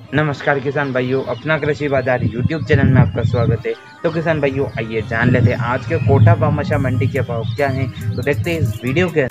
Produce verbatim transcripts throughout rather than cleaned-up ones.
नमस्कार किसान भाइयों, अपना कृषि बाजार यूट्यूब चैनल में आपका स्वागत है। तो किसान भाइयों, आइए जान लेते हैं आज के कोटा भामाशाह मंडी के भाव क्या हैं। तो देखते हैं इस वीडियो के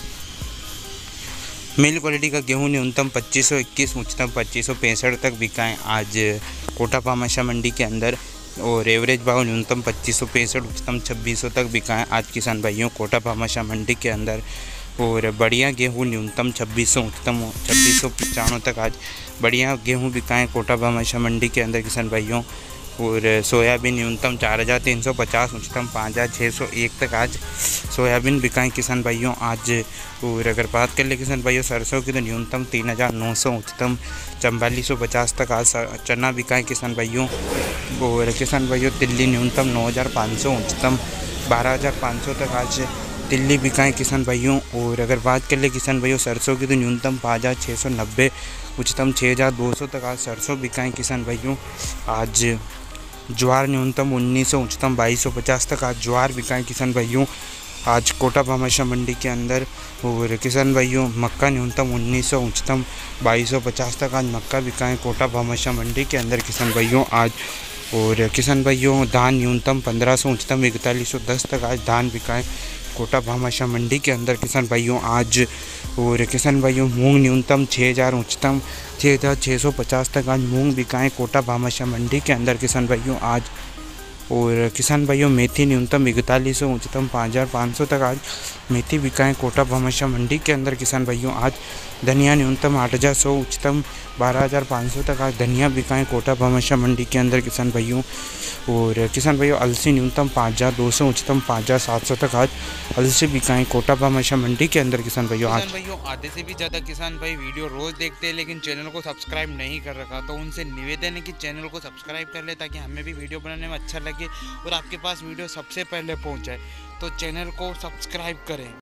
मिल क्वालिटी का गेहूं न्यूनतम पच्चीस सौ इक्कीस उच्चतम पच्चीस सौ पैंसठ तक बिकाएँ आज कोटा भामाशाह मंडी के अंदर। और एवरेज भाव न्यूनतम पच्चीस सौ पैंसठ उच्चतम छब्बीस सौ तक बिकाएँ आज किसान भाइयों कोटा भामाशाह मंडी के अंदर। और बढ़िया गेहूं न्यूनतम छब्बीस सौ उच्चतम छब्बीस सौ पचानवे तक आज बढ़िया गेहूं बिकाएँ कोटा भामाशाह मंडी के अंदर किसान भाइयों। और सोयाबीन न्यूनतम चार हज़ार तीन सौ पचास उच्चतम पाँच हज़ार छः सौ एक तक आज सोयाबीन बिकाएँ किसान भाइयों आज। और अगर बात कर ले किसान भाइयों सरसों की, तो न्यूनतम तीन हज़ार नौ सौ उच्चतम चौवालीस सौ पचास तक आज चना बिकाएँ किसान भाइयों। और किसान भाइयों तिल्ली न्यूनतम नौ हज़ार पाँच सौ उच्चतम बारह हज़ार पाँच सौ तक आज तिल्ली बिकाएँ किसान भाइयों। और अगर बात कर ले किसान भाइयों सरसों की, तो न्यूनतम पाँच हज़ार छः सौ नब्बे उच्चतम छः हज़ार दो सौ तक आज सरसों बिकाएँ किसान भाइयों आज। ज्वार न्यूनतम उन्नीस सौ उच्चतम बाईस सौ पचास तक आज ज्वार बिकाएँ किसान भाइयों आज कोटा भामाशाह मंडी के अंदर। और किसान भाइयों मक्का न्यूनतम उन्नीस सौ उच्चतम बाईस सौ पचास तक आज मक्का बिकाएँ कोटा भामाशाह मंडी के अंदर किसान भाइयों आज। और किसान भाइयों धान न्यूनतम पंद्रह सौ उच्चतम इकतालीस सौ दस तक आज धान बिकाएँ कोटा भामाशाह मंडी के अंदर किसान भाइयों आज। और किसान भाइयों मूंग न्यूनतम छः हज़ार उच्चतम छः हज़ार छः सौ पचास तक आज मूंग बिकाएँ कोटा भामाशाह मंडी के अंदर किसान भाइयों आज। और किसान भाइयों मेथी न्यूनतम इकतालीस सौ उच्चतम पाँच हज़ार पाँच सौ तक आज मेथी बिकाएँ कोटा भामाशाह मंडी के अंदर किसान भाइयों आज। धनिया न्यूनतम आठ हज़ार सौ उच्चतम बारह हज़ार पाँच सौ तक आज धनिया बिकाएँ कोटा भामाशाह मंडी के अंदर किसान भाइयों। और किसान भाइयों अलसी न्यूनतम पाँच हज़ार दो सौ उच्चतम पाँच हज़ार सात सौ तक आज अलसी बिकाएँ कोटा भामाशाह मंडी के अंदर किसान भाइयों आज। किसान भाइयों आधे से भी ज़्यादा किसान भाई वीडियो रोज़ देखते हैं लेकिन चैनल को सब्सक्राइब नहीं कर रखा, तो उनसे निवेदन है कि चैनल को सब्सक्राइब कर ले ताकि हमें भी वीडियो बनाने में अच्छा लगे और आपके पास वीडियो सबसे पहले पहुंच जाए। तो चैनल को सब्सक्राइब करें।